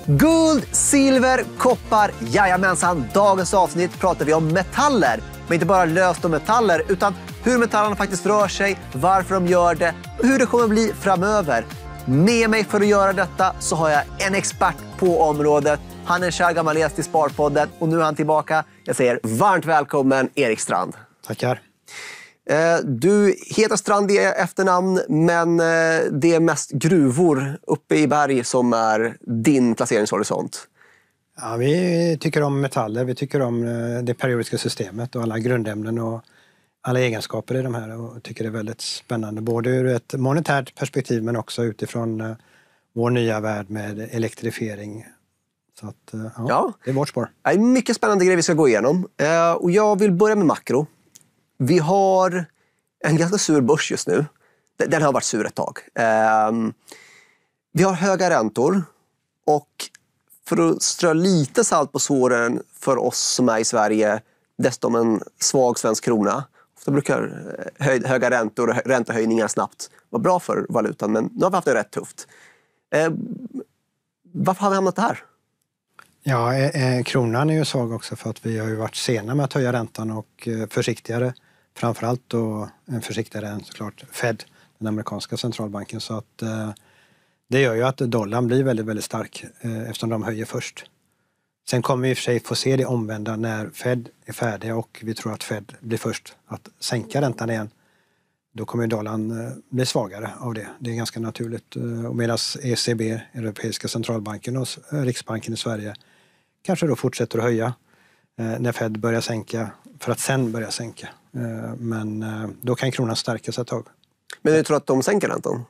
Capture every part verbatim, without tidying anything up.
Guld, silver, koppar, jajamensan. Dagens avsnitt pratar vi om metaller. Men inte bara löst om metaller, utan hur metallerna faktiskt rör sig, varför de gör det och hur det kommer att bli framöver. Med mig för att göra detta så har jag en expert på området. Han är en kär gammal gäst i Sparpodden och nu är han tillbaka. Jag säger varmt välkommen Erik Strand. Tackar. Du heter Strand i efternamn, men det är mest gruvor uppe i berg som är din placeringshorisont. Ja, vi tycker om metaller, vi tycker om det periodiska systemet och alla grundämnen och alla egenskaper i de här och tycker det är väldigt spännande. Både ur ett monetärt perspektiv men också utifrån vår nya värld med elektrifiering. Så att, ja, ja. Det är vårt spår. Det är mycket spännande grejer vi ska gå igenom. Och jag vill börja med makro. Vi har en ganska sur börs just nu. Den har varit sur ett tag. Vi har höga räntor. Och för att strö lite salt på såren för oss som är i Sverige, dessutom en svag svensk krona. Ofta brukar höga räntor och räntehöjningar snabbt vara bra för valutan. Men nu har vi haft det rätt tufft. Varför har vi hamnat här? Ja, eh, kronan är ju svag också för att vi har ju varit sena med att höja räntan och eh, försiktigare. Framförallt då en försiktigare än såklart Fed, den amerikanska centralbanken. Så att eh, det gör ju att dollarn blir väldigt, väldigt stark eh, eftersom de höjer först. Sen kommer vi i och för sig få se det omvända när Fed är färdiga och vi tror att Fed blir först att sänka räntan igen. Då kommer dollarn eh, bli svagare av det. Det är ganska naturligt. Och medan E C B, Europeiska centralbanken och Riksbanken i Sverige kanske då fortsätter att höja eh, när Fed börjar sänka för att sen börja sänka. Eh, men eh, då kan kronan stärkas ett tag. Men du tror att de sänker räntan?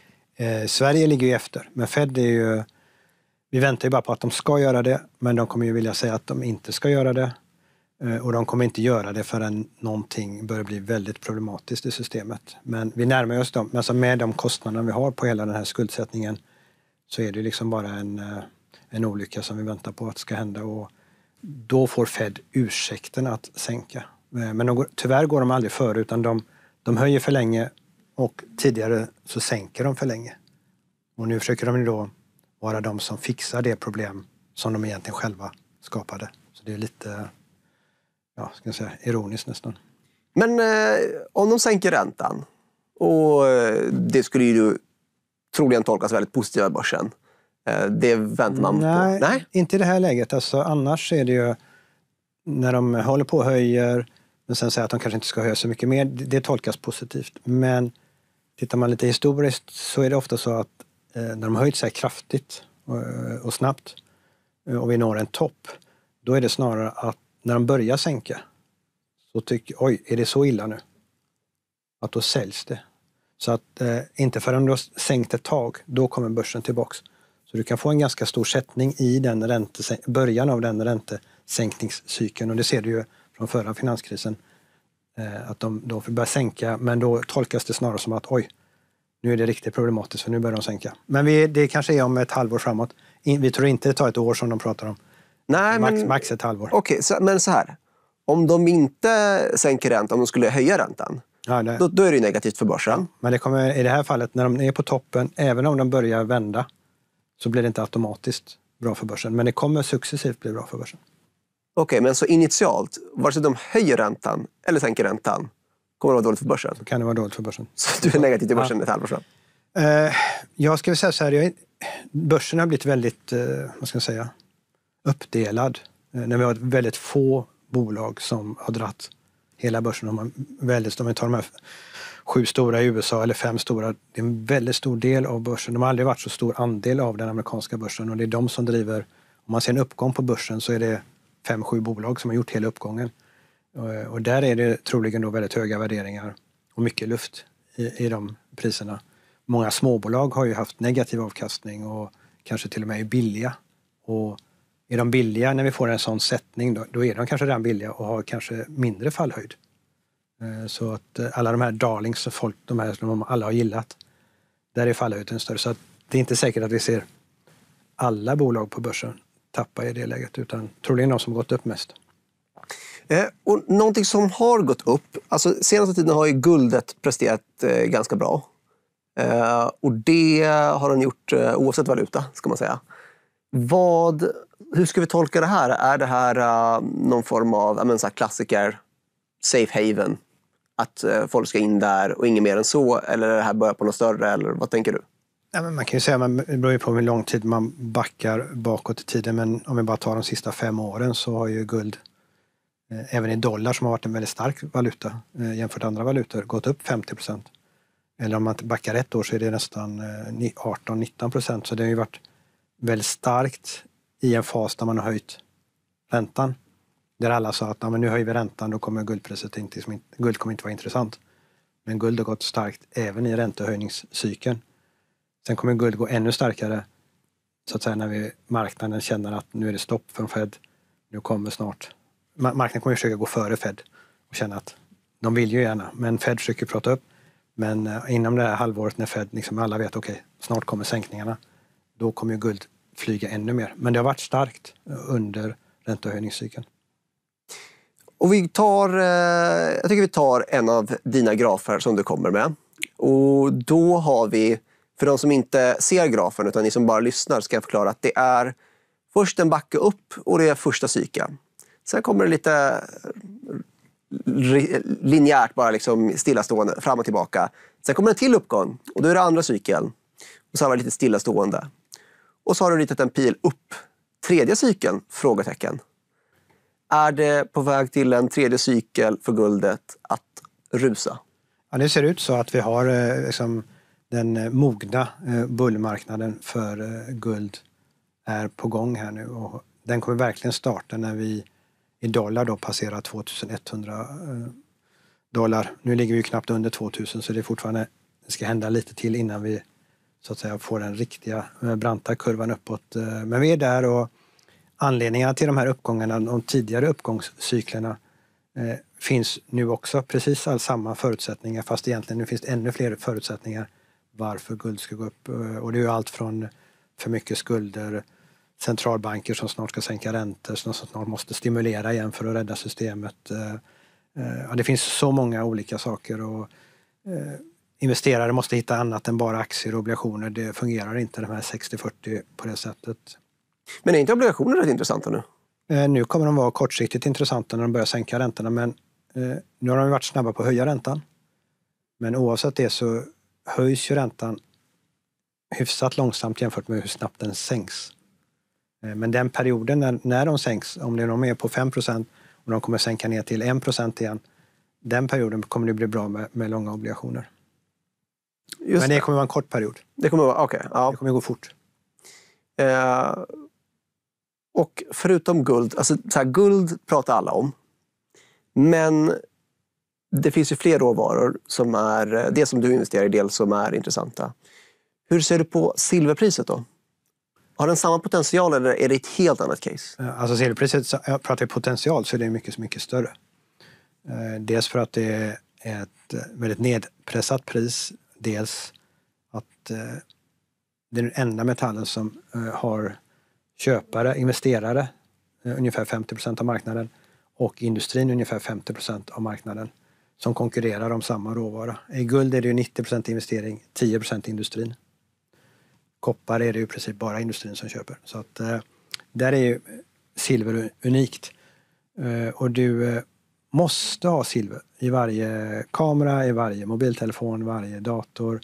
Eh, Sverige ligger ju efter. Men Fed är ju... Vi väntar ju bara på att de ska göra det. Men de kommer ju vilja säga att de inte ska göra det. Eh, och de kommer inte göra det förrän någonting börjar bli väldigt problematiskt i systemet. Men vi närmar oss dem. Men alltså med de kostnaderna vi har på hela den här skuldsättningen så är det liksom bara en... Eh, en olycka som vi väntar på att ska hända och då får Fed ursäkten att sänka. Men de går, tyvärr går de aldrig före utan de, de höjer för länge och tidigare så sänker de för länge. Och nu försöker de då vara de som fixar det problem som de egentligen själva skapade. Så det är lite, ja, ska jag säga, ironiskt nästan. Men eh, om de sänker räntan och det skulle ju troligen tolkas väldigt positivt av börsen. Det väntar man Nej, på. Nej, inte i det här läget. Alltså, annars är det ju när de håller på och höjer men sen säger att de kanske inte ska höja så mycket mer. Det, det tolkas positivt. Men tittar man lite historiskt så är det ofta så att eh, när de höjt sig kraftigt och, och snabbt och vi når en topp, då är det snarare att när de börjar sänka så tycker oj, är det så illa nu? Att då säljs det. Så att eh, inte förrän du har sänkt ett tag, då kommer börsen tillbaks. Så du kan få en ganska stor sättning i den ränte, början av den räntesänkningscykeln. Och det ser du ju från förra finanskrisen. Eh, att de då får börja sänka. Men då tolkas det snarare som att oj, nu är det riktigt problematiskt för nu börjar de sänka. Men vi, det kanske är om ett halvår framåt. Vi tror inte det tar ett år som de pratar om. Nej, max, men, max ett halvår. Okej, okay, men så här. Om de inte sänker räntan, om de skulle höja räntan. Ja, det, då, då är det ju negativt för börsen. Ja, men det kommer, i det här fallet när de är på toppen, även om de börjar vända, så blir det inte automatiskt bra för börsen. Men det kommer successivt bli bra för börsen. Okej, okay, men så initialt, vare sig de höjer räntan eller sänker räntan, kommer det vara dåligt för börsen? Så kan det vara dåligt för börsen. Så du är negativ till börsen ja. Ett halvår sedan? Uh, jag ska väl säga så här, jag, börsen har blivit väldigt, uh, vad ska jag säga, uppdelad. Uh, när vi har väldigt få bolag som har dratt hela börsen. Om man väldigt, om vi tar de här sju stora i U S A eller fem stora, det är en väldigt stor del av börsen. De har aldrig varit så stor andel av den amerikanska börsen och det är de som driver, om man ser en uppgång på börsen så är det fem, sju bolag som har gjort hela uppgången. Och, och där är det troligen då väldigt höga värderingar och mycket luft i, i de priserna. Många småbolag har ju haft negativ avkastning och kanske till och med är billiga. Och är de billiga när vi får en sån sättning då, då är de kanske redan billiga och har kanske mindre fallhöjd. Så att alla de här darlings och folk, de här som alla har gillat, där är fallhöjden större. Så att det är inte säkert att vi ser alla bolag på börsen tappa i det läget, utan troligen de som har gått upp mest. Eh, och någonting som har gått upp, alltså senaste tiden har ju guldet presterat eh, ganska bra. Eh, och det har den gjort eh, oavsett valuta, ska man säga. Vad, hur ska vi tolka det här? Är det här uh, någon form av jag menar, så här klassiker, safe haven? Att uh, folk ska in där och inget mer än så? Eller är det här börjar på något större? Eller vad tänker du? Ja, men man kan ju säga, man, det beror ju på hur lång tid man backar bakåt i tiden. Men om vi bara tar de sista fem åren så har ju guld, eh, även i dollar som har varit en väldigt stark valuta eh, jämfört med andra valutor, gått upp femtio procent. Eller om man backar ett år så är det nästan eh, arton till nitton procent. Så det har ju varit väldigt starkt i en fas där man har höjt räntan. Där alla sa att ja, men nu höjer vi räntan, då kommer guldpriset inte, som inte, guld kommer inte vara intressant. Men guld har gått starkt även i räntehöjningscykeln. Sen kommer guld gå ännu starkare så att säga när vi, marknaden känner att nu är det stopp från Fed. Nu kommer snart. Marknaden kommer försöka gå före Fed och känna att de vill ju gärna. Men Fed försöker prata upp. Men inom det här halvåret när Fed, liksom alla vet okej, okay, snart kommer sänkningarna. Då kommer ju guld flyga ännu mer. Men det har varit starkt under räntehöjningscykeln. Och vi tar, jag tycker vi tar en av dina grafer som du kommer med. Och då har vi, för de som inte ser grafen utan ni som bara lyssnar ska jag förklara att det är först en backe upp och det är första cykeln. Sen kommer det lite linjärt bara liksom stillastående fram och tillbaka. Sen kommer en till uppgång och då är det andra cykeln. Och så har vi lite stillastående. Och så har du ritat en pil upp. Tredje cykeln? Frågetecken. Är det på väg till en tredje cykel för guldet att rusa? Ja, det ser ut så att vi har eh, liksom, den mogna eh, bullmarknaden för eh, guld är på gång här nu. Och den kommer verkligen starta när vi i dollar då passerar tvåtusenetthundra eh, dollar. Nu ligger vi knappt under tvåtusen så det är fortfarande, det ska hända lite till innan vi så att säga får den riktiga eh, branta kurvan uppåt. Eh, men vi är där och anledningarna till de här uppgångarna, de tidigare uppgångscyklerna eh, finns nu också precis all samma förutsättningar fast egentligen nu finns det ännu fler förutsättningar varför guld ska gå upp. Och det är ju allt från för mycket skulder, centralbanker som snart ska sänka räntor, som snart måste stimulera igen för att rädda systemet. Ja, det finns så många olika saker och investerare måste hitta annat än bara aktier och obligationer. Det fungerar inte de här sextio fyrtio på det sättet. Men är inte obligationer rätt intressanta nu? Nu kommer de vara kortsiktigt intressanta när de börjar sänka räntorna men nu har de varit snabba på att höja räntan. Men oavsett det så höjs ju räntan hyfsat långsamt jämfört med hur snabbt den sänks. Men den perioden när, när de sänks, om det är de är på fem procent och de kommer sänka ner till en procent igen, den perioden kommer det bli bra med, med långa obligationer. Just Men det, det kommer vara en kort period. Det kommer vara, okej. Okay, ja. Det kommer gå fort. Eh, och förutom guld, alltså så här, guld pratar alla om. Men det finns ju fler råvaror som är, det som du investerar i del som är intressanta. Hur ser du på silverpriset då? Har den samma potential eller är det ett helt annat case? Alltså silverpriset, jag pratar potential så är det mycket, mycket större. Dels för att det är ett väldigt nedpressat pris. Dels att det är den enda metallen som har köpare, investerare, ungefär femtio procent av marknaden och industrin ungefär femtio procent av marknaden som konkurrerar om samma råvara. I guld är det ju nittio procent investering, tio procent industrin. Koppar är det ju i princip bara industrin som köper. Så att eh, där är ju silver unikt. Eh, och du eh, måste ha silver i varje kamera, i varje mobiltelefon, varje dator,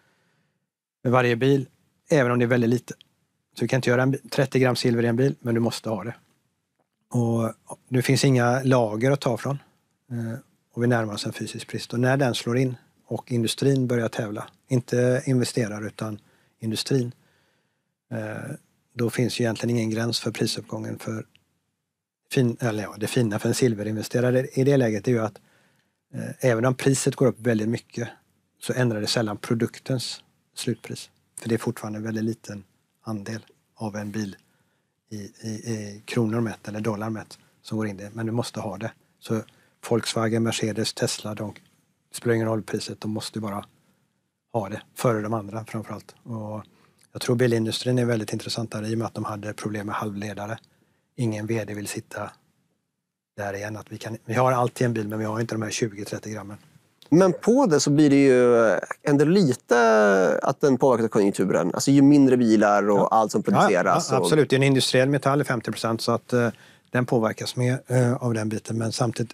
i varje bil, även om det är väldigt lite. Så du kan inte göra en, trettio gram silver i en bil, men du måste ha det. Och det finns inga lager att ta från. Eh, och vi närmar oss en fysisk brist. Och när den slår in och industrin börjar tävla, inte investerare utan industrin, eh, då finns ju egentligen ingen gräns för prisuppgången. För fin, eller ja, det fina för en silverinvesterare i det läget är ju att eh, även om priset går upp väldigt mycket så ändrar det sällan produktens slutpris. För det är fortfarande en väldigt liten andel av en bil i, i, i kronor mätt eller dollar mätt som går in det. Men du måste ha det. Så Volkswagen, Mercedes, Tesla, de spelar ingen roll priset. De måste bara ha det före de andra framförallt. Och jag tror bilindustrin är väldigt intressant där i och med att de hade problem med halvledare. Ingen vd vill sitta där igen. Att vi, kan, vi har alltid en bil men vi har inte de här tjugo till trettio grammen. Men på det så blir det ju ändå lite att den påverkar konjunkturen. Alltså ju mindre bilar och ja. allt som produceras. Ja, ja, absolut, det är en industriell metall i femtio procent så att uh, den påverkas mer uh, av den biten. Men samtidigt,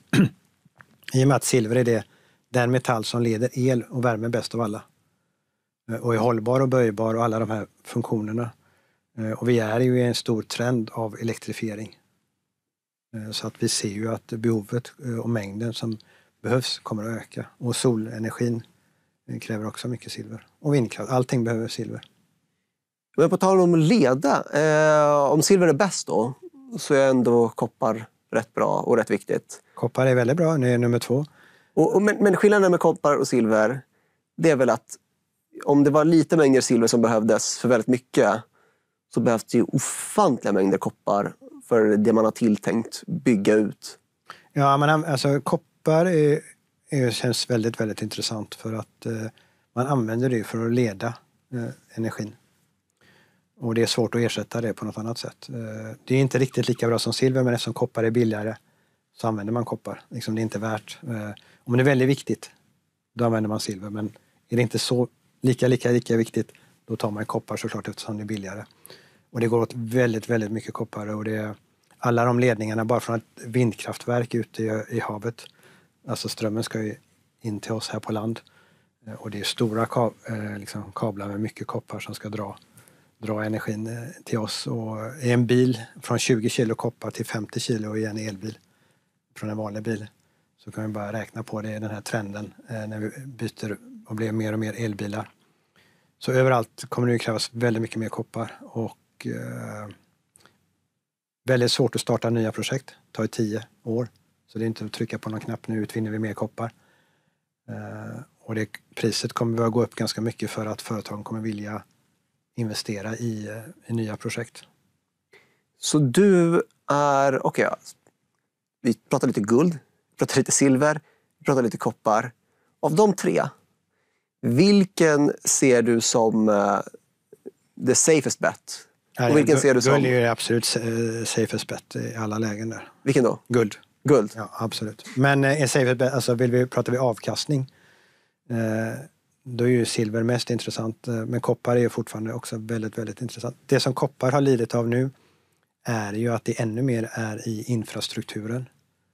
i och med att silver är det den metall som leder el och värme bäst av alla. Uh, och är hållbar och böjbar och alla de här funktionerna. Uh, och vi är ju i en stor trend av elektrifiering. Uh, så att vi ser ju att behovet uh, och mängden som behövs kommer att öka. Och solenergin kräver också mycket silver. Och vindkraft, allting behöver silver. Men på tal om leda, eh, om silver är bäst då, så är ändå koppar rätt bra och rätt viktigt. Koppar är väldigt bra, det är nummer två. Och, och, men, men skillnaden med koppar och silver, det är väl att om det var lite mängder silver som behövdes för väldigt mycket, så behövs det ju ofantliga mängder koppar för det man har tilltänkt bygga ut. Ja, men alltså koppar är, är, känns väldigt, väldigt intressant för att eh, man använder det för att leda eh, energin. Och det är svårt att ersätta det på något annat sätt. Eh, det är inte riktigt lika bra som silver, men eftersom koppar är billigare så använder man koppar. Liksom det är inte värt. Eh, om det är väldigt viktigt, då använder man silver. Men är det inte så lika, lika, lika viktigt, då tar man koppar såklart eftersom det är billigare. Och det går åt väldigt, väldigt mycket koppar. Och det är alla de ledningarna bara från ett vindkraftverk ute i, i havet. Alltså strömmen ska ju in till oss här på land. Eh, och det är stora kab, eh, liksom kablar med mycket koppar som ska dra, dra energin eh, till oss. Och i en bil från tjugo kilo koppar till femtio kilo i en elbil från en vanlig bil. Så kan vi bara räkna på det, den här trenden eh, när vi byter och blir mer och mer elbilar. Så överallt kommer det krävas väldigt mycket mer koppar. Och eh, väldigt svårt att starta nya projekt. Det tar ju tio år. Så det är inte att trycka på någon knapp, nu utvinner vi mer koppar. Eh, och det, priset kommer att gå upp ganska mycket för att företagen kommer vilja investera i, i nya projekt. Så du är, okej, okay, vi pratar lite guld, vi pratar lite silver, vi pratar lite koppar. Av de tre, vilken ser du som uh, the safest bet? Nej, och vilken ser du som... Guld är ju absolut safest bet i alla lägen där. Vilken då? Guld. Guld? Ja, absolut. Men en safest bet, alltså vill vi, pratar vi avkastning, eh, då är ju silver mest intressant. Men koppar är ju fortfarande också väldigt, väldigt intressant. Det som koppar har lidit av nu är ju att det ännu mer är i infrastrukturen.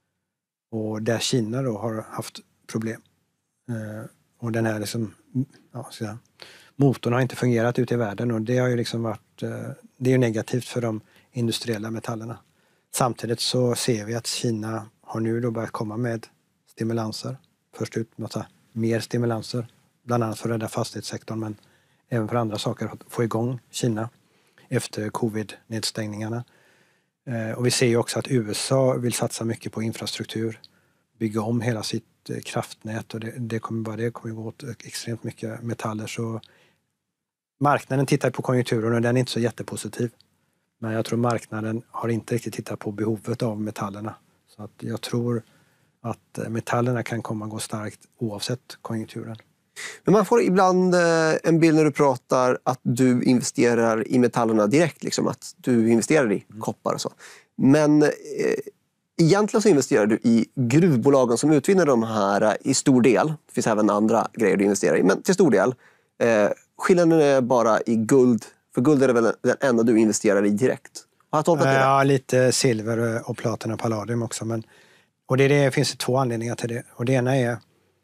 Och där Kina då har haft problem. Eh, och den här liksom, ja, så här, motorn har inte fungerat ute i världen och det har ju liksom varit, eh, det är ju negativt för de industriella metallerna. Samtidigt så ser vi att Kina har nu då börjat komma med stimulanser. Först ut med mer stimulanser, bland annat för att rädda fastighetssektorn, men även för andra saker att få igång Kina efter covid-nedstängningarna. Eh, och vi ser ju också att U S A vill satsa mycket på infrastruktur, bygga om hela sitt eh, kraftnät och det, det kommer bara det kommer gå åt extremt mycket metaller. Så marknaden tittar på konjunkturen och den är inte så jättepositiv. Men jag tror marknaden har inte riktigt tittat på behovet av metallerna. Så att jag tror att metallerna kan komma att gå starkt oavsett konjunkturen. Men man får ibland en bild när du pratar att du investerar i metallerna direkt. Liksom, att du investerar i mm. koppar och så. Men eh, egentligen så investerar du i gruvbolagen som utvinner de här i stor del. Det finns även andra grejer du investerar i. Men till stor del. Eh, skillnaden är bara i guld. För guld är det väl den enda du investerar i direkt. Har jag tolkat det? Ja, lite silver och platina och palladium också. Men, och det, det finns två anledningar till det. Och det ena är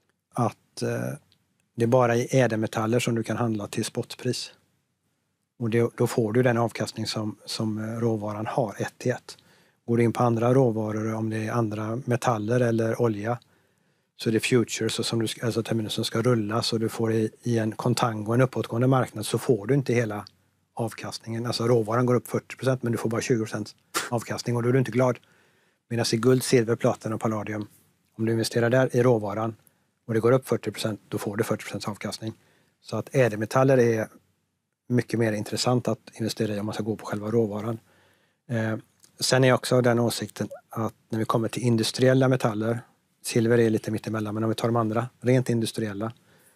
att eh, det är bara i ädelmetaller som du kan handla till spotpris. Och det, då får du den avkastning som, som råvaran har, ett till ett. Går du in på andra råvaror, om det är andra metaller eller olja, så är det futures och som du, alltså terminer som ska rullas och du får i, i en kontango, en uppåtgående marknad, så får du inte hela avkastningen. Alltså råvaran går upp fyrtio procent men du får bara tjugo procent avkastning och då är du inte glad. Medan i guld, silver, platina och palladium, om du investerar där i råvaran och det går upp fyrtio procent, då får du fyrtio procent avkastning. Så att ädelmetaller är mycket mer intressant att investera i om man ska gå på själva råvaran. Eh, sen är också den åsikten att när vi kommer till industriella metaller, silver är lite mittemellan, men om vi tar de andra, rent industriella,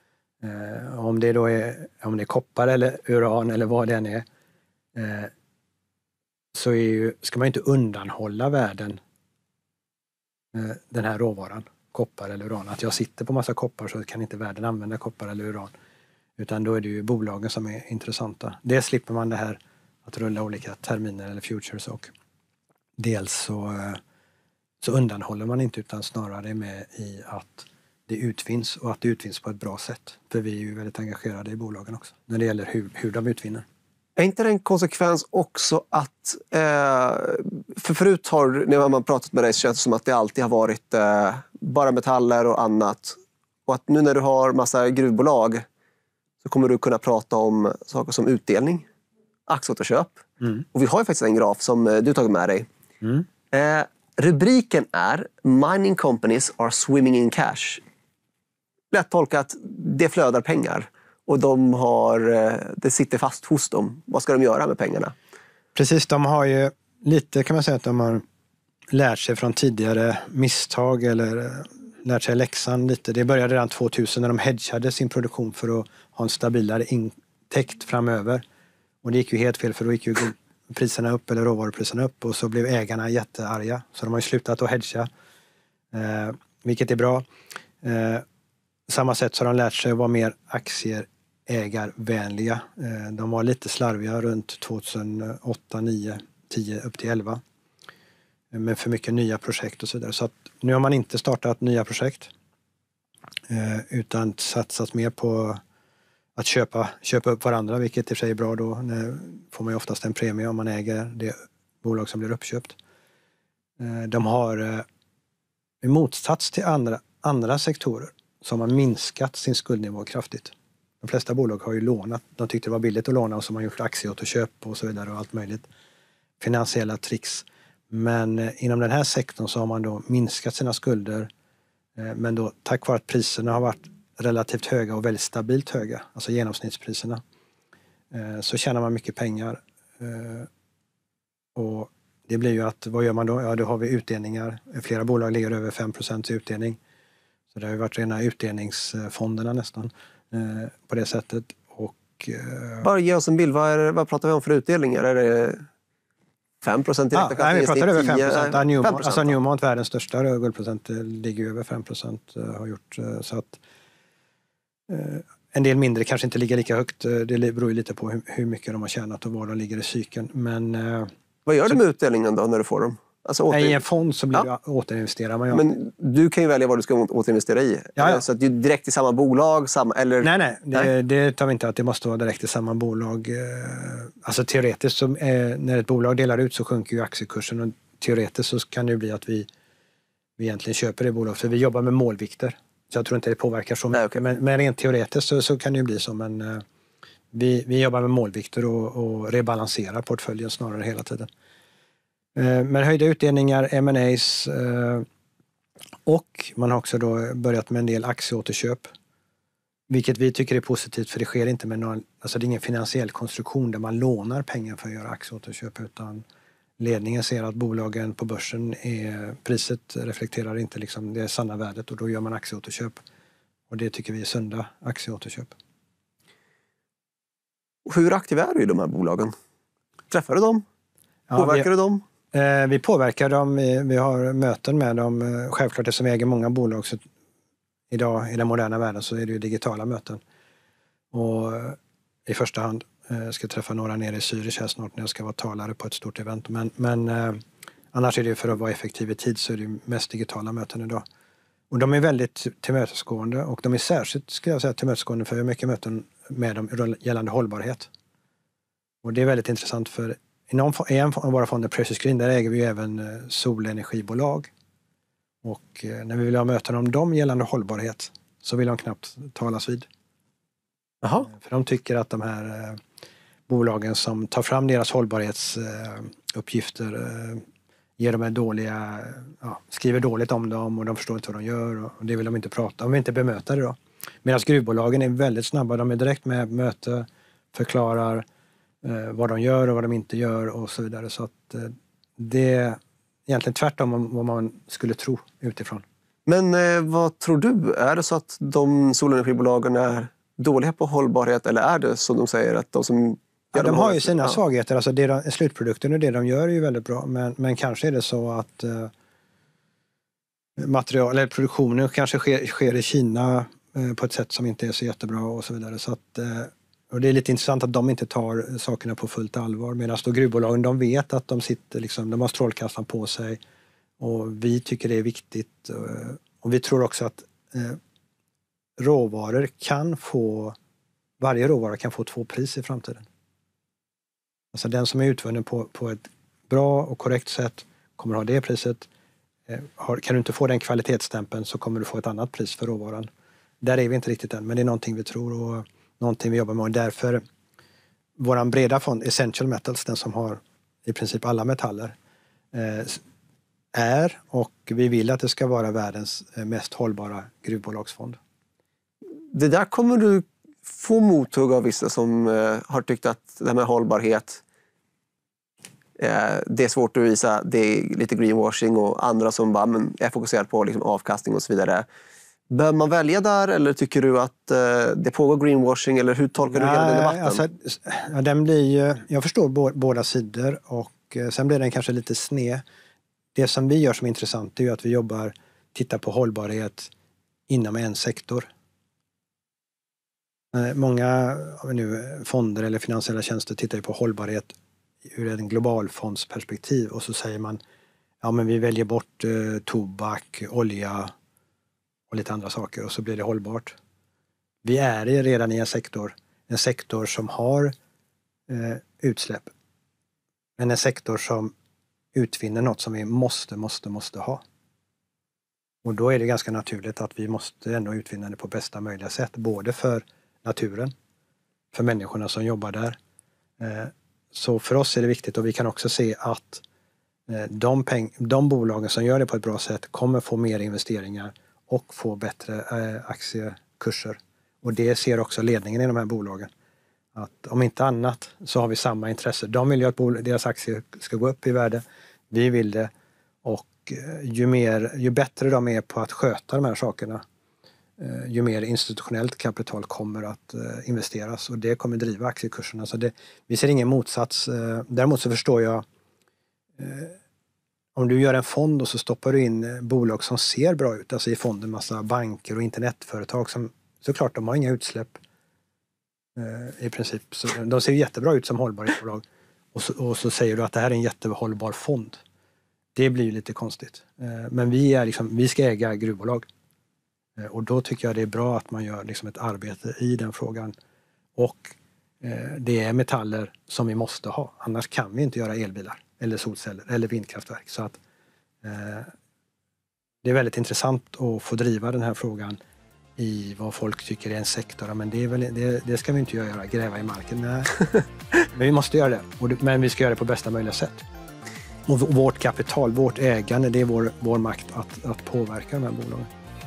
eh, om det då är, om det är koppar eller uran eller vad det än är, eh, så är ju, ska man ju inte undanhålla världen eh, den här råvaran. koppar eller uran. Att jag sitter på massa koppar så kan inte världen använda koppar eller uran. Utan då är det ju bolagen som är intressanta. Dels slipper man det här att rulla olika terminer eller futures och dels så, så undanhåller man inte utan snarare är med i att det utvinns och att det utvinns på ett bra sätt. För vi är ju väldigt engagerade i bolagen också när det gäller hur, hur de utvinner. Är inte det en konsekvens också att, eh, för förut har, när man pratat med dig så känns det som att det alltid har varit eh, bara metaller och annat. Och att nu när du har massa gruvbolag så kommer du kunna prata om saker som utdelning, aktieåterköp. Mm. Och vi har ju faktiskt en graf som du tagit med dig. Mm. Eh, rubriken är Mining companies are swimming in cash. Lätt tolkat, det flödar pengar. Och de har, det sitter fast hos dem. Vad ska de göra med pengarna? Precis, de har ju lite kan man säga att de har lärt sig från tidigare misstag eller lärt sig läxan lite. Det började redan tvåtusen när de hedgade sin produktion för att ha en stabilare intäkt framöver. Och det gick ju helt fel för då gick ju priserna upp eller råvarupriserna upp och så blev ägarna jättearga. Så de har ju slutat att hedga, eh, vilket är bra. Eh, samma sätt så har de lärt sig att vara mer aktieägarvänliga. Eh, de var lite slarviga runt tjugohundraåtta, nio, tio upp till elva. Med för mycket nya projekt och så vidare. Så att nu har man inte startat nya projekt. Eh, utan satsat mer på att köpa, köpa upp varandra, vilket i och för sig är bra då. Nu får man ju oftast en premie om man äger det bolag som blir uppköpt. Eh, de har eh, i motsats till andra, andra sektorer som har minskat sin skuldnivå kraftigt. De flesta bolag har ju lånat. De tyckte det var billigt att låna och så har man gjort aktieåterköp och så vidare och allt möjligt. Finansiella tricks. Men inom den här sektorn så har man då minskat sina skulder. Men då tack vare att priserna har varit relativt höga och väldigt stabilt höga, alltså genomsnittspriserna, så tjänar man mycket pengar. Och det blir ju att, vad gör man då? Ja, då har vi utdelningar. Flera bolag ligger över fem procent i utdelning. Så det har ju varit rena utdelningsfonderna nästan på det sättet. Och, bara ge oss en bild, vad, är, vad pratar vi om för utdelningar? Är det fem procent direkt? Ja, nej, vi pratar över fem procent. Ja, Newmont, alltså Newmont, världens största guldprocent, ligger över fem procent. Har gjort, så att, en del mindre kanske inte ligger lika högt. Det beror ju lite på hur, hur mycket de har tjänat och var de ligger i cykeln. Men, vad gör så, du med utdelningen då när du får dem? Alltså åter... I en fond så blir ja. du återinvesterar man. Ja. Men du kan ju välja vad du ska återinvestera i. Ja, ja. Så att det är direkt i samma bolag? Samma, eller... Nej, nej. Det, nej. det tar vi inte att det måste vara direkt i samma bolag. Alltså teoretiskt så är, när ett bolag delar ut så sjunker ju aktiekursen. Och teoretiskt så kan det bli att vi, vi egentligen köper det bolaget. För vi jobbar med målvikter. Så jag tror inte det påverkar så mycket. Nej, okay. men, men rent teoretiskt så, så kan det ju bli så. Men uh, vi, vi jobbar med målvikter och, och rebalanserar portföljen snarare hela tiden. Men höjda utdelningar, M and A's och man har också då börjat med en del aktieåterköp. Vilket vi tycker är positivt för det sker inte med någon, alltså det är ingen finansiell konstruktion där man lånar pengar för att göra aktieåterköp utan ledningen ser att bolagen på börsen är, priset reflekterar inte liksom det sanna värdet och då gör man aktieåterköp. Och det tycker vi är sunda aktieåterköp. Hur aktiv är du i de här bolagen? Träffar du dem? Påverkar ja, vi... du dem? Eh, vi påverkar dem, vi, vi har möten med dem. Självklart eftersom vi äger många bolag så idag i den moderna världen så är det ju digitala möten. Och eh, i första hand eh, ska jag träffa några nere i Zürich här snart när jag ska vara talare på ett stort event. Men, men eh, annars är det för att vara effektiv i tid så är det mest digitala möten idag. Och de är väldigt tillmötesgående och de är särskilt ska jag säga, tillmötesgående för mycket möten med dem gällande hållbarhet. Och det är väldigt intressant för i en av våra fonder, Precious Green, där äger vi ju även solenergibolag. Och när vi vill ha möten om dem gällande hållbarhet så vill de knappt talas vid. Jaha. För de tycker att de här eh, bolagen som tar fram deras hållbarhetsuppgifter eh, ger dem en dåliga, ja, skriver dåligt om dem och de förstår inte vad de gör och det vill de inte prata om, de vill inte bemöta det då. Medan gruvbolagen är väldigt snabba, de är direkt med möte, förklarar eh, vad de gör och vad de inte gör och så vidare. Så att eh, det är egentligen tvärtom om vad man skulle tro utifrån. Men eh, vad tror du? Är det så att de solenergibolagen är dåliga på hållbarhet eller är det som de säger att de som... Ja, de har ju sina ja. svagheter, alltså det de, slutprodukten och det de gör är ju väldigt bra, men, men kanske är det så att eh, material, eller produktionen kanske sker, sker i Kina eh, på ett sätt som inte är så jättebra och så vidare. Så att, eh, och det är lite intressant att de inte tar sakerna på fullt allvar. Medan då gruvbolagen, de vet att de sitter liksom, de har strålkastaren på sig. Och vi tycker det är viktigt. Och vi tror också att eh, råvaror kan få, varje råvara kan få två pris i framtiden. Alltså den som är utvunnen på, på ett bra och korrekt sätt kommer ha det priset. Eh, har, kan du inte få den kvalitetsstämpeln så kommer du få ett annat pris för råvaran. Där är vi inte riktigt än, men det är någonting vi tror och någonting vi jobbar med. Och därför våran breda fond, Essential Metals, den som har i princip alla metaller, eh, är och vi vill att det ska vara världens mest hållbara gruvbolagsfond. Det där kommer du få mothugg av vissa som eh, har tyckt att det här med hållbarhet, eh, det är svårt att visa, det är lite greenwashing, och andra som bara men, är fokuserade på liksom, avkastning och så vidare. Bör man välja där, eller tycker du att eh, det pågår greenwashing, eller hur tolkar du hela den debatten? Alltså, ja, den blir, jag förstår bo, båda sidor, och eh, sen blir den kanske lite sned. Det som vi gör som är intressant är ju att vi jobbar, tittar på hållbarhet inom en sektor. Många nu, fonder eller finansiella tjänster tittar ju på hållbarhet ur en globalfondsperspektiv, och så säger man ja men vi väljer bort eh, tobak, olja och lite andra saker, och så blir det hållbart. Vi är redan i en sektor, en sektor som har eh, utsläpp, men en sektor som utvinner något som vi måste, måste, måste ha. Och då är det ganska naturligt att vi måste ändå utvinna det på bästa möjliga sätt, både för naturen, för människorna som jobbar där. Så för oss är det viktigt, och vi kan också se att de, peng- de bolagen som gör det på ett bra sätt kommer få mer investeringar och få bättre aktiekurser. Och det ser också ledningen i de här bolagen. Att om inte annat så har vi samma intresse. De vill ju att bol- deras aktier ska gå upp i värde. Vi vill det. Och ju, mer, ju bättre de är på att sköta de här sakerna, ju mer institutionellt kapital kommer att investeras, och det kommer driva aktiekurserna. Så det, vi ser ingen motsats. Däremot så förstår jag, om du gör en fond och så stoppar du in bolag som ser bra ut, alltså i fonden massa banker och internetföretag som såklart de har inga utsläpp i princip. Så de ser jättebra ut som hållbarhetsbolag, och så, och så säger du att det här är en jättehållbar fond. Det blir ju lite konstigt. Men vi, är liksom, vi ska äga gruvbolag. Och då tycker jag det är bra att man gör liksom ett arbete i den frågan. Och eh, det är metaller som vi måste ha. Annars kan vi inte göra elbilar eller solceller eller vindkraftverk. Så att eh, det är väldigt intressant att få driva den här frågan i vad folk tycker är en sektor. Men det, är väl, det, det ska vi inte göra, gräva i marken. Nej. Men vi måste göra det. Och det. Men vi ska göra det på bästa möjliga sätt. Och vårt kapital, vårt ägande, det är vår, vår makt att, att påverka de här bolagen.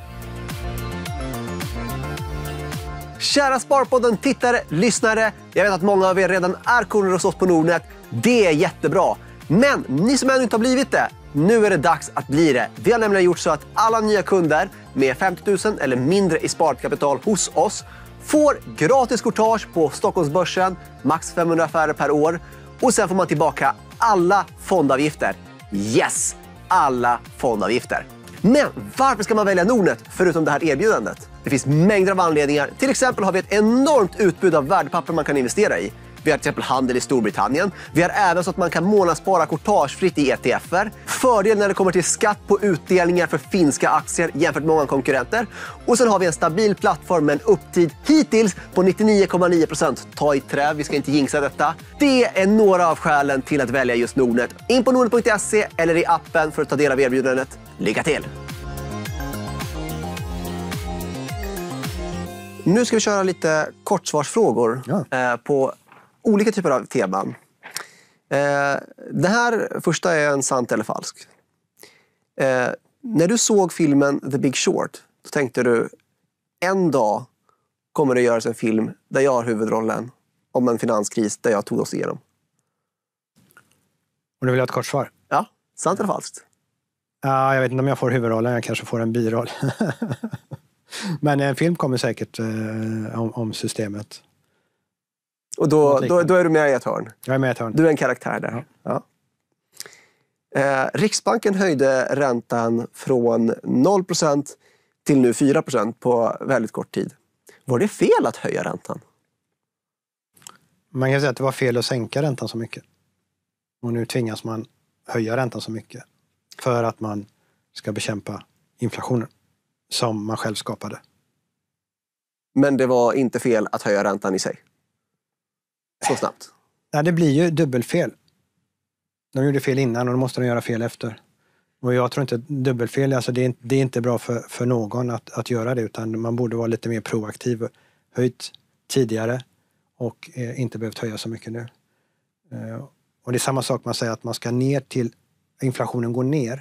Kära Sparpodden, tittare, lyssnare. Jag vet att många av er redan är kunder hos oss på Nordnet. Det är jättebra. Men ni som ännu inte har blivit det, nu är det dags att bli det. Vi har nämligen gjort så att alla nya kunder med femtio tusen eller mindre i sparkapital hos oss får gratis courtage på Stockholmsbörsen, max femhundra affärer per år. Och sen får man tillbaka alla fondavgifter. Yes, alla fondavgifter. Men varför ska man välja Nordnet förutom det här erbjudandet? Det finns mängder av anledningar. Till exempel har vi ett enormt utbud av värdepapper man kan investera i. Vi har till exempel handel i Storbritannien. Vi har även så att man kan månadsspara courtagefritt i E T F:er. Fördel när det kommer till skatt på utdelningar för finska aktier jämfört med många konkurrenter. Och sen har vi en stabil plattform med en upptid hittills på nittionio komma nio procent. Ta i trä, vi ska inte jinxa detta. Det är några av skälen till att välja just Nordnet. In på nordnet punkt se eller i appen för att ta del av erbjudandet. Lycka till! Nu ska vi köra lite kortsvarsfrågor ja. eh, på olika typer av teman. Eh, det här första är en sant eller falsk. Eh, när du såg filmen The Big Short, då tänkte du en dag kommer det göras en film där jag har huvudrollen om en finanskris där jag tog oss igenom. Och nu vill jag ha ett kort svar. Ja, sant eller falskt? Ja, jag vet inte om jag får huvudrollen, jag kanske får en biroll. Men en film kommer säkert eh, om, om systemet. Och då, då, då är du med i ett hörn? Jag är med i ett hörn. Du är en karaktär där. Ja. Eh, Riksbanken höjde räntan från noll procent till nu fyra procent på väldigt kort tid. Var det fel att höja räntan? Man kan säga att det var fel att sänka räntan så mycket. Och nu tvingas man höja räntan så mycket för att man ska bekämpa inflationen som man själv skapade. Men det var inte fel att höja räntan i sig? Så snabbt? Ja, det blir ju dubbelfel. De gjorde fel innan och då måste de göra fel efter. Och jag tror inte dubbelfel, alltså det är, det är inte bra för, för någon att, att göra det, utan man borde vara lite mer proaktiv. Höjt tidigare och eh, inte behövt höja så mycket nu. Eh, och det är samma sak man säger att man ska ner till, inflationen går ner.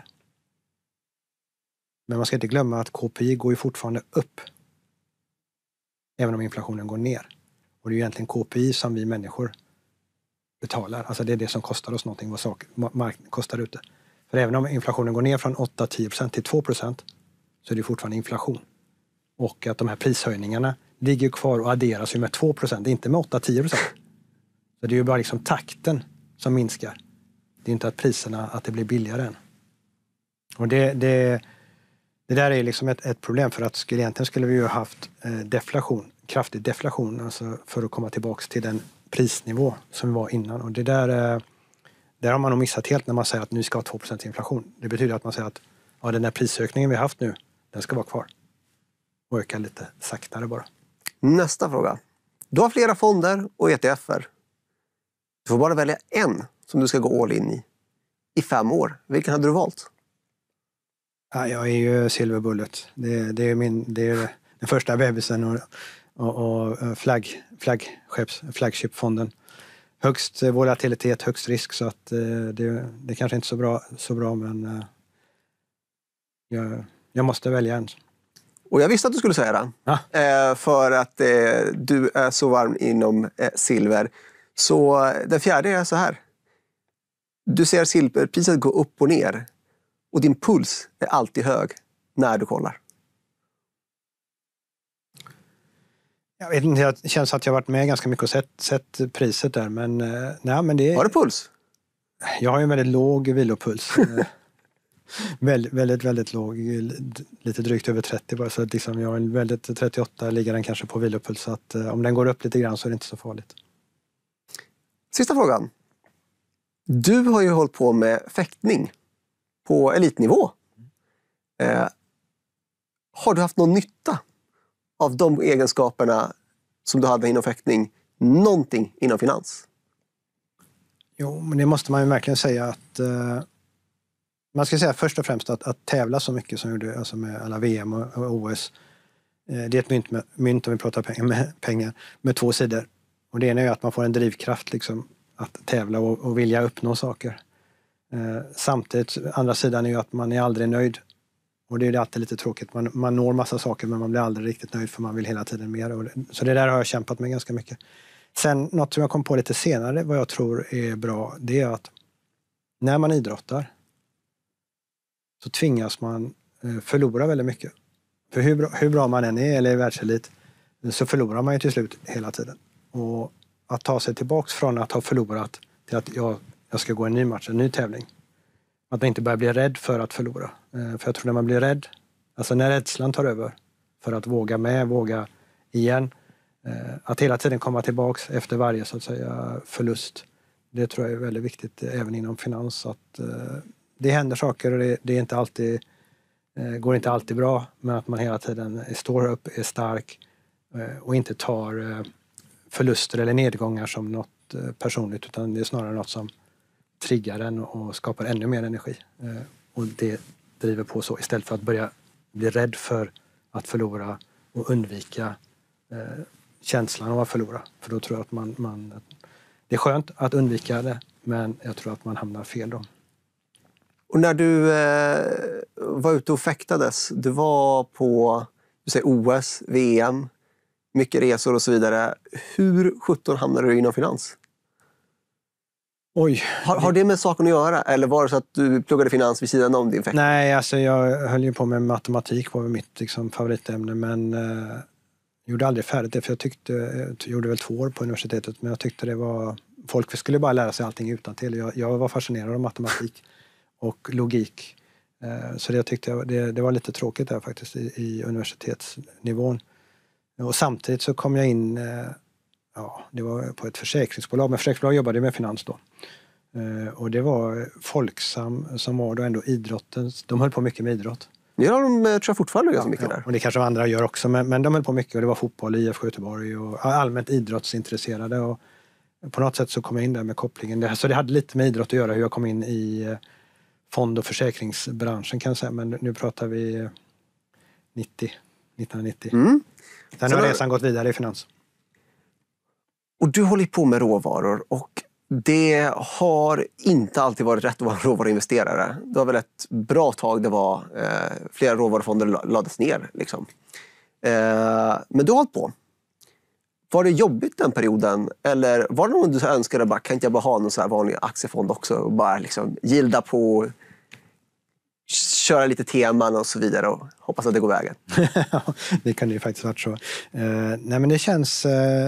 Men man ska inte glömma att K P I går ju fortfarande upp. Även om inflationen går ner. Och det är ju egentligen K P I som vi människor betalar. Alltså det är det som kostar oss någonting, vad saker, marknaden kostar ute. För även om inflationen går ner från åtta till tio procent till två procent så är det fortfarande inflation. Och att de här prishöjningarna ligger kvar och adderas ju med två procent, inte med åtta till tio procent. Så det är ju bara liksom takten som minskar. Det är inte att priserna, att det blir billigare än. Och det, det, det där är liksom ett, ett problem, för att skulle, egentligen skulle vi ju ha haft eh, deflation, kraftig deflation, alltså för att komma tillbaka till den prisnivå som vi var innan. Och det där, eh, där har man nog missat helt när man säger att nu ska ha två procent inflation. Det betyder att man säger att ja, den där prisökningen vi har haft nu, den ska vara kvar. Och öka lite saktare bara. Nästa fråga. Du har flera fonder och E T F:er. Du får bara välja en som du ska gå all in i. I fem år. Vilken hade du valt? Ja, jag är ju Silver Bullet. Det, det är min, det är den första bebisen och, och, och flagg, flaggskeps, flagshipfonden. Högst volatilitet, högst risk, så att det, det kanske inte är så bra, så bra men jag, jag måste välja en. Och jag visste att du skulle säga det. Ja. Eh, för att eh, du är så varm inom eh, silver. Så den fjärde är så här. Du ser silverpriset gå upp och ner. Och din puls är alltid hög när du kollar. Jag vet inte, det känns att jag har varit med ganska mycket och sett, sett priset där. Men, nej, men det, har du puls? Jag har ju en väldigt låg vilopuls. väldigt, väldigt, väldigt låg. Lite drygt över trettio bara. Så att liksom jag har en väldigt trettioåtta, ligger den kanske på vilopuls. Så att om den går upp lite grann så är det inte så farligt. Sista frågan. Du har ju hållit på med fäktning på elitnivå. Eh, har du haft någon nytta av de egenskaperna som du hade inom fäktning, någonting inom finans? Jo, men det måste man ju verkligen säga att eh, man ska säga först och främst att, att tävla så mycket som gjorde, alltså med alla V M och, och O S. Eh, det är ett mynt, med, mynt om vi pratar pengar med, pengar med två sidor. Och det ena är ju att man får en drivkraft liksom, att tävla och, och vilja uppnå saker. Eh, samtidigt, andra sidan är ju att man är aldrig nöjd. Och det är alltid lite tråkigt. Man, man når massa saker men man blir aldrig riktigt nöjd för man vill hela tiden mer. Och det, så det där har jag kämpat med ganska mycket. Sen något som jag kom på lite senare, vad jag tror är bra, det är att när man idrottar så tvingas man eh, förlora väldigt mycket. För hur bra, hur bra man än är eller är världselit så förlorar man ju till slut hela tiden. Och att ta sig tillbaks från att ha förlorat till att jag, jag ska gå en ny match, en ny tävling. Att man inte börjar bli rädd för att förlora. Eh, för jag tror när man blir rädd, alltså när rädslan tar över för att våga med, våga igen. Eh, att hela tiden komma tillbaks efter varje så att säga förlust. Det tror jag är väldigt viktigt även inom finans. Att, eh, det händer saker och det, det är inte alltid, eh, går inte alltid bra. Men att man hela tiden står upp, är stark eh, och inte tar eh, förluster eller nedgångar som något eh, personligt. Utan det är snarare något som triggar den och skapar ännu mer energi. Eh, och det driver på så istället för att börja bli rädd för att förlora och undvika eh, känslan av att förlora. För då tror jag att man, man... Det är skönt att undvika det, men jag tror att man hamnar fel då. Och när du eh, var ute och fäktades, du var på du säger O S, V M, mycket resor och så vidare. Hur sjutton hamnade du inom finans? Oj. Har, har det med saken att göra? Eller var det så att du pluggade finans vid sidan om din fäktning? Nej, alltså jag höll ju på med matematik, var mitt liksom, favoritämne, men eh, gjorde aldrig färdigt det, för jag tyckte, jag gjorde väl två år på universitetet, men jag tyckte det var, folk skulle bara lära sig allting utantill. Jag, jag var fascinerad av matematik och logik. Så det tyckte jag det, det var lite tråkigt där faktiskt i, i universitetsnivån. Och samtidigt så kom jag in, ja, det var på ett försäkringsbolag, men försäkringsbolag jobbade med finans då. Och det var Folksam som var då ändå idrotten, de höll på mycket med idrott. Ja, de tror jag fortfarande gör så ja, mycket ja. där. Och det kanske andra gör också, men, men de höll på mycket och det var fotboll, I F K Göteborg och allmänt idrottsintresserade. Och på något sätt så kom jag in där med kopplingen. Så det hade lite med idrott att göra hur jag kom in i fond- och försäkringsbranschen kan jag säga. Men nu pratar vi nittio, nittonhundranittio. Mm. Sen har resan gått vidare i finans. Och du håller på med råvaror och det har inte alltid varit rätt att vara en råvaruinvesterare. Det var väl ett bra tag det var eh, flera råvarufonder lades ner. Liksom. Eh, men du har hållit på. Var det jobbigt den perioden? Eller var det någon du önskade bara, kan inte jag bara ha någon så här vanlig aktiefond också och bara liksom gilda på, köra lite teman och så vidare och hoppas att det går vägen? Det kan ju faktiskt varit så. Uh, nej men det känns uh,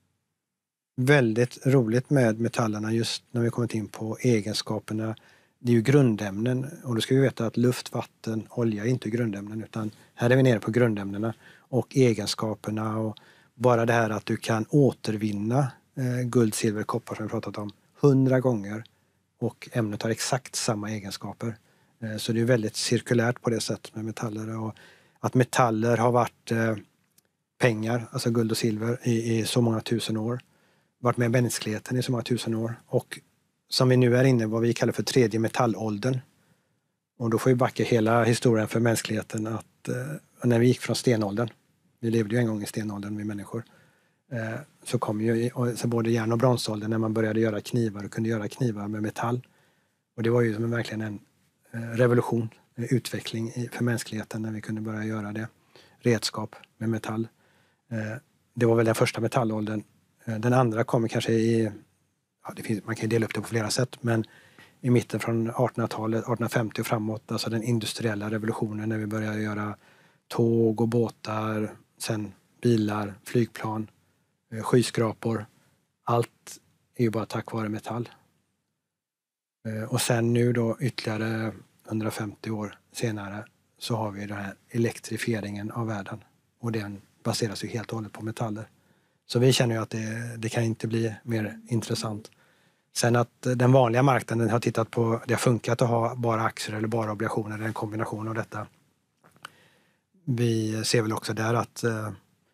väldigt roligt med metallerna just när vi kommit in på egenskaperna. Det är ju grundämnen och då ska vi veta att luft, vatten, olja är inte grundämnen utan här är vi nere på grundämnena och egenskaperna och bara det här att du kan återvinna eh, guld, silver, koppar som vi pratat om hundra gånger och ämnet har exakt samma egenskaper. Eh, så det är väldigt cirkulärt på det sättet med metaller. Och att metaller har varit eh, pengar, alltså guld och silver, i, i så många tusen år. Varit med mänskligheten i så många tusen år. Och som vi nu är inne vad vi kallar för tredje metallåldern. Och då får vi backa hela historien för mänskligheten att eh, när vi gick från stenåldern, vi levde ju en gång i stenåldern med människor. Eh, så kom ju så både järn- och bronsåldern när man började göra knivar och kunde göra knivar med metall. Och det var ju som verkligen en eh, revolution, en utveckling i, för mänskligheten när vi kunde börja göra det. Redskap med metall. Eh, det var väl den första metallåldern. Eh, den andra kommer kanske i, ja, det finns, man kan dela upp det på flera sätt, men i mitten från artonhundratalet, arton femtio och framåt, alltså den industriella revolutionen när vi började göra tåg och båtar, sen bilar, flygplan, skyskrapor. Allt är ju bara tack vare metall. Och sen nu då ytterligare hundrafemtio år senare så har vi den här elektrifieringen av världen. Och den baseras ju helt och hållet på metaller. Så vi känner ju att det, det kan inte bli mer intressant. Sen att den vanliga marknaden har tittat på, det har funkat att ha bara aktier eller bara obligationer, eller en kombination av detta. Vi ser väl också där att eh,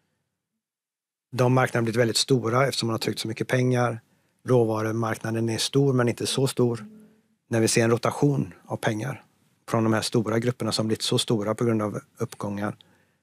de marknaderna har blivit väldigt stora eftersom man har tryckt så mycket pengar. Råvarumarknaden är stor men inte så stor. När vi ser en rotation av pengar från de här stora grupperna som blivit så stora på grund av uppgångar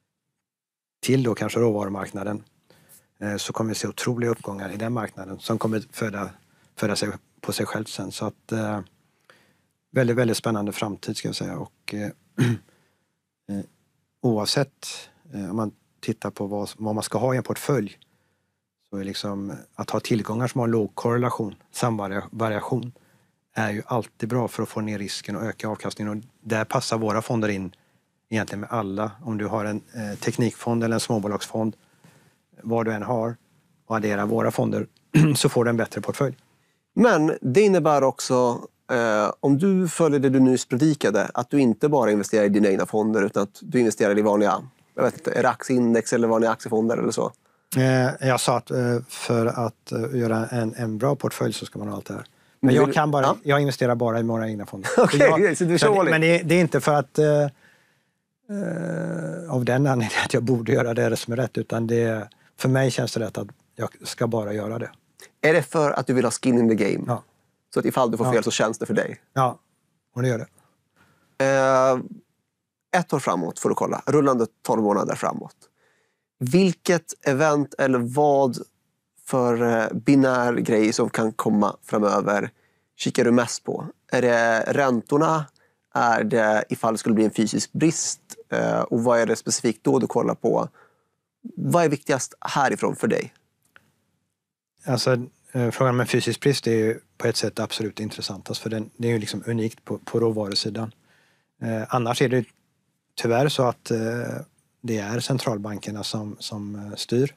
till då kanske råvarumarknaden eh, så kommer vi se otroliga uppgångar i den marknaden som kommer föda, föda sig på sig själv sen. Så att eh, väldigt, väldigt spännande framtid ska jag säga och eh, eh, oavsett eh, om man tittar på vad, vad man ska ha i en portfölj så är liksom att ha tillgångar som har låg korrelation, samvariation är ju alltid bra för att få ner risken och öka avkastningen och där passar våra fonder in egentligen med alla. Om du har en eh, teknikfond eller en småbolagsfond vad du än har och adderar våra fonder så får du en bättre portfölj. Men det innebär också Eh, om du följer det du nyss predikade, att du inte bara investerar i dina egna fonder utan att du investerar i vanliga, jag vet inte, är det aktieindex eller vanliga aktiefonder eller så? Eh, jag sa att eh, för att uh, göra en, en bra portfölj så ska man ha allt det här. Men jag, kan bara, ja. jag investerar bara i våra egna fonder. Okej, okay, så du är så Men det, det är inte för att uh, uh, av den anledningen att jag borde göra det som är rätt utan det, för mig känns det rätt att jag ska bara göra det. Är det för att du vill ha skin in the game? Ja. Så att ifall du får fel ja. så känns det för dig? Ja, och det gör det. Eh, ett år framåt får du kolla. Rullande tolv månader framåt. Vilket event eller vad för eh, binär grej som kan komma framöver kikar du mest på? Är det räntorna? Är det ifall det skulle bli en fysisk brist? Eh, och vad är det specifikt då du kollar på? Vad är viktigast härifrån för dig? Alltså frågan om en fysisk brist är ju på ett sätt absolut intressantast för den, det är ju liksom unikt på, på råvarusidan. Eh, annars är det tyvärr så att eh, det är centralbankerna som, som eh, styr.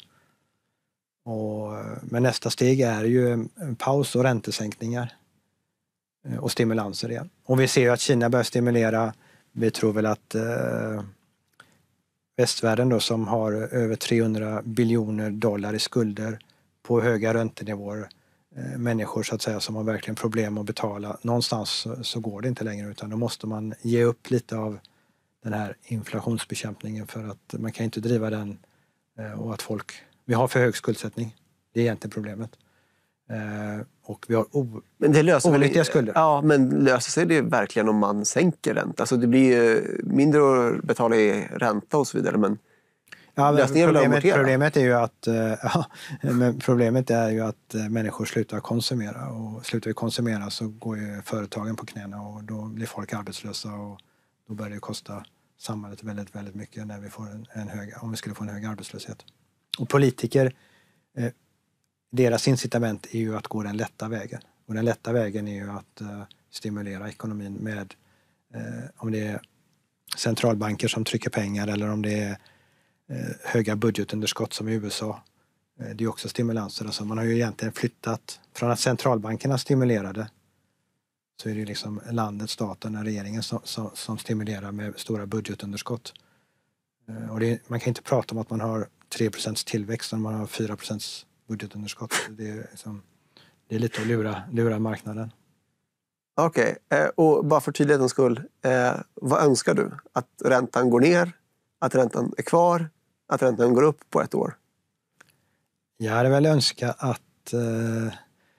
Och, men nästa steg är ju en, en paus och räntesänkningar. och stimulanser igen. Och vi ser ju att Kina börjar stimulera. Vi tror väl att eh, västvärlden då, som har över trehundra biljoner dollar i skulder på höga räntenivåer, eh, människor så att säga som har verkligen problem att betala, någonstans så, så går det inte längre, utan då måste man ge upp lite av den här inflationsbekämpningen, för att man kan inte driva den eh, och att folk, vi har för hög skuldsättning, det är egentligen problemet. Eh, och vi har o- men det löser onyttiga väl, skulder. Ja, men löser sig det verkligen om man sänker ränta? Alltså det blir ju mindre att betala i ränta och så vidare, men ja, men lösningen är väl att problemet, amortera? problemet är ju att eh, ja, men problemet är ju att eh, människor slutar konsumera, och slutar vi konsumera så går ju företagen på knäna och då blir folk arbetslösa, och då börjar det kosta samhället väldigt, väldigt mycket när vi får en, en hög, om vi skulle få en hög arbetslöshet. Och politiker, eh, deras incitament är ju att gå den lätta vägen. Och den lätta vägen är ju att uh, stimulera ekonomin med, uh, om det är centralbanker som trycker pengar, eller om det är uh, höga budgetunderskott som i U S A. Uh, det är också stimulanser. Alltså man har ju egentligen flyttat från att centralbankerna stimulerade, så är det liksom landet, staten, regeringen som, som, som stimulerar med stora budgetunderskott. Uh, och det, man kan inte prata om att man har tre procent tillväxt om man har fyra procent budgetunderskott. Det är, liksom, det är lite att lura, lura marknaden. Okej, okay. Och bara för tydlighetens skull, eh, vad önskar du? Att räntan går ner? Att räntan är kvar? Att räntan går upp på ett år? Jag hade väl önskat att eh,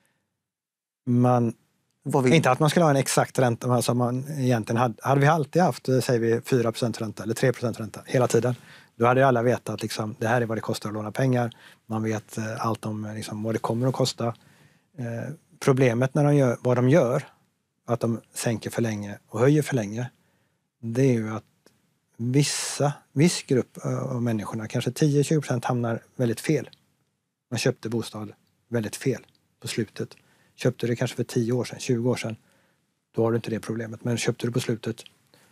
man... Vad vill... Inte att man skulle ha en exakt ränta, alltså man egentligen hade, hade vi alltid haft, säger vi, fyra procent ränta eller tre procent ränta hela tiden. Då hade ju alla vetat att liksom, det här är vad det kostar att låna pengar. Man vet eh, allt om liksom, vad det kommer att kosta. Eh, problemet när de gör vad de gör, att de sänker för länge och höjer för länge, det är ju att vissa, viss grupp av människorna, kanske tio till tjugo procent, hamnar väldigt fel. Man köpte bostad väldigt fel på slutet. Köpte du kanske för tio år sedan, tjugo år sedan, då har du inte det problemet. Men köpte du på slutet,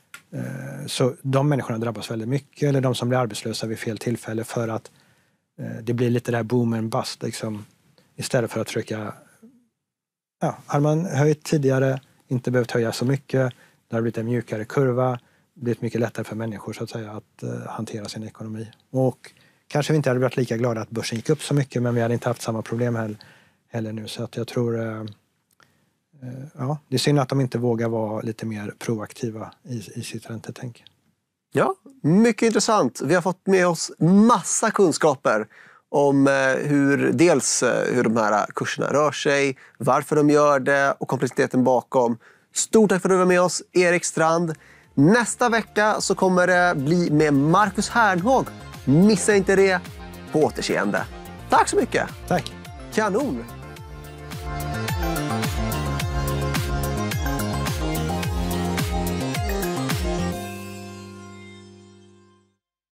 så de människorna drabbas väldigt mycket, eller de som blir arbetslösa vid fel tillfälle, för att det blir lite där boom and bust liksom, istället för att trycka, ja, har man höjt tidigare, inte behövt höja så mycket, det har blivit en mjukare kurva, blivit mycket lättare för människor så att säga att uh, hantera sin ekonomi. Och kanske vi inte hade varit lika glada att börsen gick upp så mycket, men vi hade inte haft samma problem heller, heller nu, så att jag tror uh, ja, det är synd att de inte vågar vara lite mer proaktiva i, i sitt räntetänk. Ja, mycket intressant. Vi har fått med oss massa kunskaper om hur, dels hur de här kurserna rör sig, varför de gör det och komplexiteten bakom. Stort tack för att du var med oss, Erik Strand. Nästa vecka så kommer det bli med Marcus Hernhag. Missa inte det. På återseende. Tack så mycket. Tack. Kanon.